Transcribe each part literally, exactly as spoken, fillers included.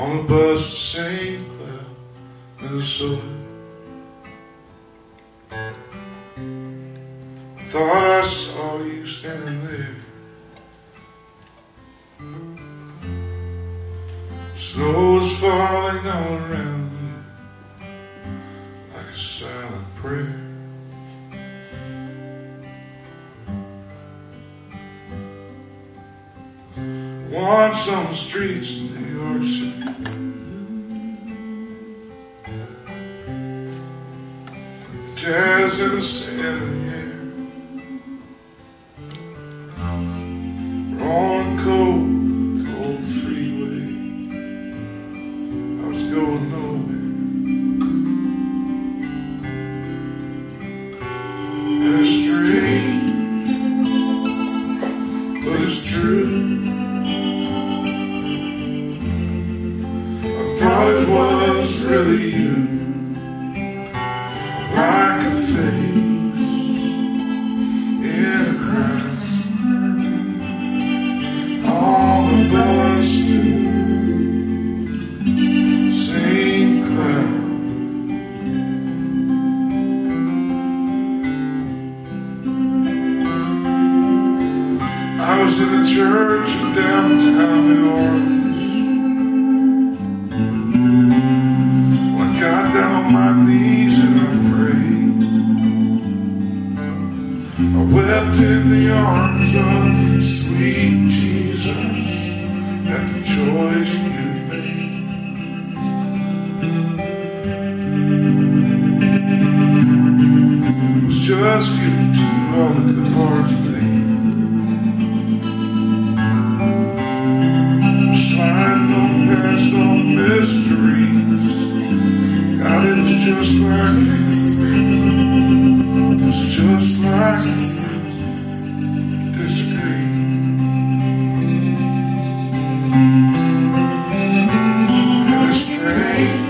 on the bus to Saint Cloud, Minnesota. I thought I saw you standing there. Snow was falling all around me like a silent prayer. Once on the streets of New York City, jazz in the sand in the air, rolling cold, cold freeway. I was going nowhere, and it's strange, but it's true. It was really you, like a face in a crowd, on a bus to Saint Cloud. I was in a church in downtown New Orleans. My knees and I prayed. I wept in the arms of sweet Jesus at the choice you made. It was just you to all the good hearts made. Sliding on past all mysteries. God, it was just like it was just like to disagree. And it's strange,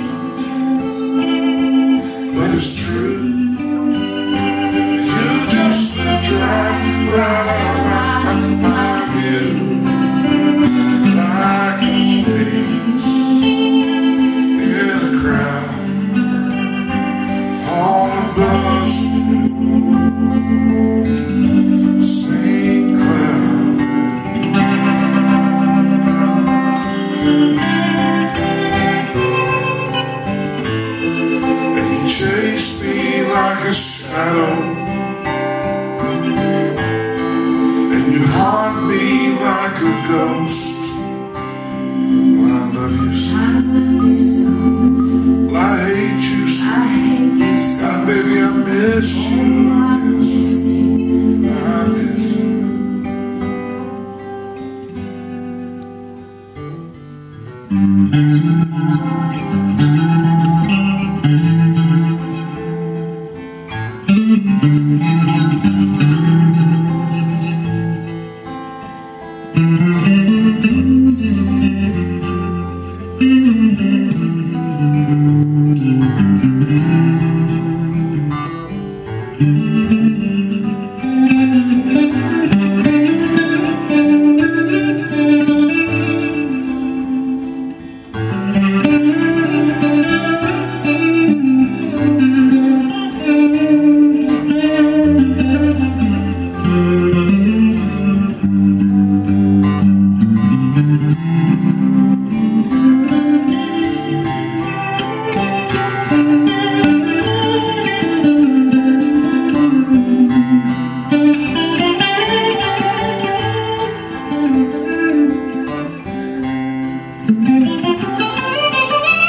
but it's true. You just lived right, right around my view, like a face in a crowd. Saint Cloud. And you chased me like a shadow, and you haunt me like a ghost. Well, I love you so, well, I hate you so. God, baby, I miss you. I miss you.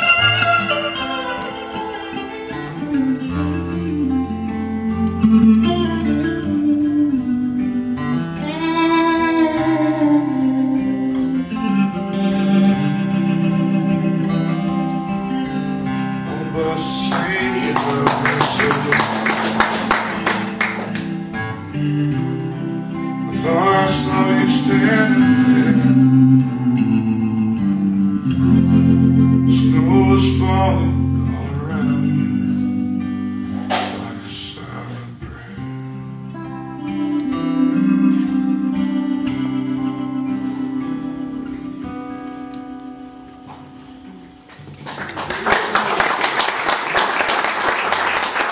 Mm-hmm.